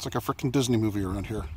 It's like a freaking Disney movie around here.